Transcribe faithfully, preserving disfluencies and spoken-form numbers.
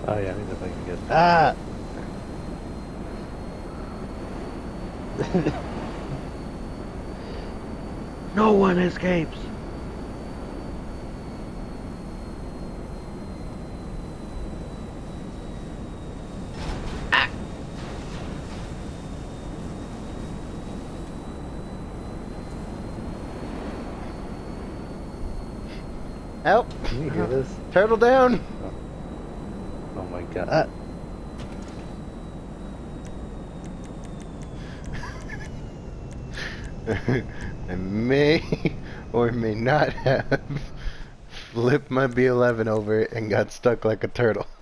Oh yeah, let me see if I can get. Ah! No one escapes! Help! Can you hear this? Turtle down! Oh, oh my god. Ah. I may or may not have flipped my B eleven over and got stuck like a turtle.